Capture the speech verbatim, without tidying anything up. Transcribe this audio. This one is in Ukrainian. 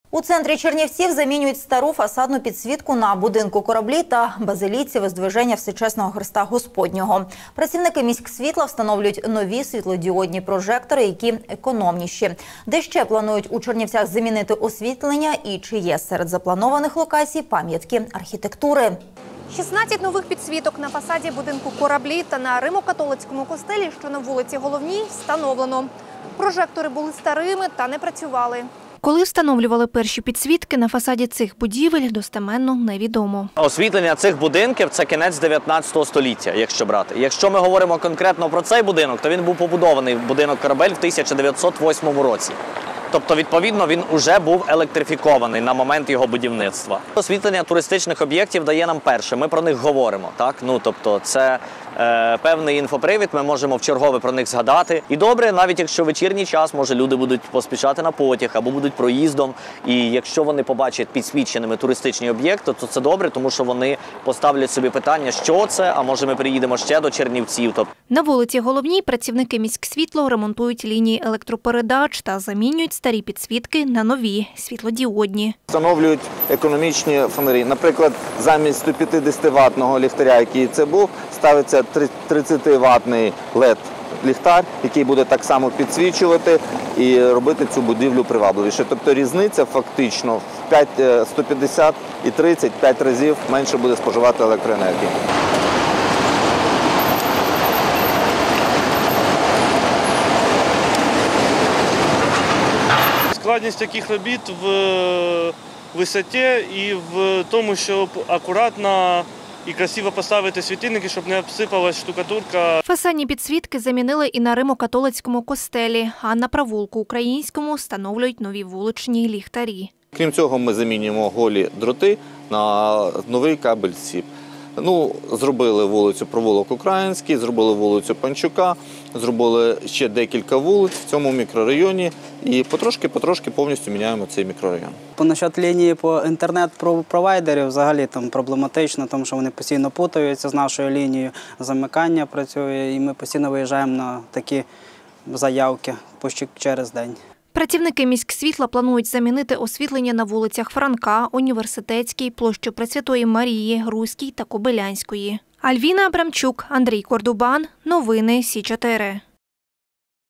У центрі Чернівців замінюють стару фасадну підсвітку на будинку Кораблі та базиліці Воздвиження Всечесного Христа Господнього. Працівники міськсвітла встановлюють нові світлодіодні прожектори, які економніші. Де ще планують у Чернівцях замінити освітлення і чи є серед запланованих локацій пам'ятки архітектури? шістнадцять нових підсвіток на фасаді будинку Кораблі та на Римо-католицькому костелі, що на вулиці Головній, встановлено. Прожектори були старими та не працювали. Коли встановлювали перші підсвітки на фасаді цих будівель, достеменно невідомо. Освітлення цих будинків – це кінець дев'ятнадцятого століття, якщо брати. Якщо ми говоримо конкретно про цей будинок, то він був побудований, будинок Корабель, в тисяча дев'ятсот восьмому році. Тобто, відповідно, він вже був електрифікований на момент його будівництва. Освітлення туристичних об'єктів дає нам перше, ми про них говоримо. Так? Ну, тобто, це е, певний інфопривід, ми можемо вчергове про них згадати. І добре, навіть якщо вечірній час, може, люди будуть поспішати на потяг або будуть проїздом. І якщо вони побачать підсвіченими туристичні об'єкти, то це добре, тому що вони поставлять собі питання, що це, а може ми приїдемо ще до Чернівців. На вулиці Головній працівники міськсвітло ремонтують лінії електропередач та замінюють старі підсвітки на нові світлодіодні. Встановлюють економічні фонарі. Наприклад, замість сто п'ятдесятиваттного ліхтаря, який це був, ставиться тридцятиваттний лед-ліхтар, який буде так само підсвічувати і робити цю будівлю привабливіше. Тобто різниця фактично в сто п'ятдесят і тридцять – п'ять разів менше буде споживати електроенергії. Складність таких робіт в висоті і в тому, щоб акуратно і красиво поставити світильники, щоб не обсипалась штукатурка. Фасадні підсвітки замінили і на Римо-католицькому костелі, а на провулку Українському встановлюють нові вуличні ліхтарі. Крім цього, ми замінюємо голі дроти на новий кабель сіп. Ну, зробили вулицю Провулок Український, зробили вулицю Панчука, зробили ще декілька вулиць в цьому мікрорайоні і потрошки-потрошки повністю міняємо цей мікрорайон. Насчет лінії по інтернет-провайдерів взагалі там проблематично, тому що вони постійно путаються з нашою лінією, замикання працює і ми постійно виїжджаємо на такі заявки почти через день. Працівники міськсвітла планують замінити освітлення на вулицях Франка, Університетській, площі Пресвятої Марії, Руській та Кобилянської. Альвіна Абрамчук, Андрій Кордубан. Новини Сі чотири.